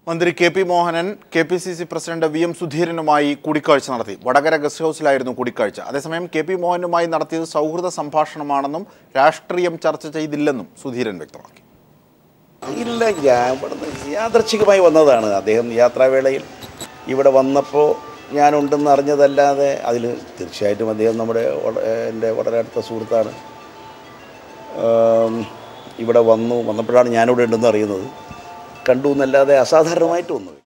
മന്ത്രി K P. Mohanan KPCC president VM സുധീരനുമായി കൂടിക്കാഴ്ച നടത്തി. വടകര ഗസ്റ്റ് ഹൗസിലായിരുന്നു കൂടിക്കാഴ്ച. അതേസമയം കെ.പി. മോഹനുമായി നടത്തിയത് സൗഹൃദ സംഭാഷണമാണെന്നും രാഷ്ട്രീയം ചർച്ച ചെയ്തില്ലെന്നും സുധീരൻ വ്യക്തമാക്കി. ഇല്ല, യാദൃച്ഛികമായി വന്നതാണ്. അദ്ദേഹം യാത്രാവേളയിൽ ഇവിടെ വന്നപ്പോൾ ഞാനുണ്ടെന്ന് അറിഞ്ഞതല്ലാതെ അതിൽ തീർച്ചയായിട്ടും അദ്ദേഹം എൻ്റെ വളരെ അടുത്ത സുഹൃത്താണ്. ഇവിടെ വന്നപ്പോഴാണ് ഞാനിവിടെ ഉണ്ടെന്ന് അറിയുന്നത്. കണ്ടു എന്നല്ലാതെ അസാധാരണമായിട്ടൊന്നും.